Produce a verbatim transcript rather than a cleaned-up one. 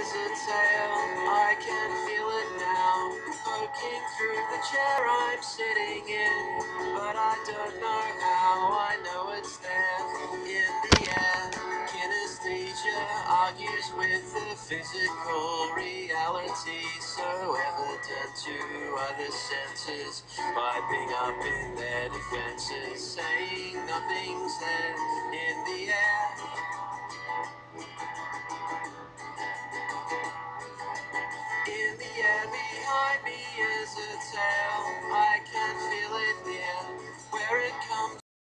is a tail, I can feel it now, poking through the chair I'm sitting in, but I don't know how. I know it's there in the air. Kinesthesia argues with the physical reality so evident to other senses, piping up in their defenses, saying nothing's there in the air. In the air behind me is a tail, I can feel it near, where it comes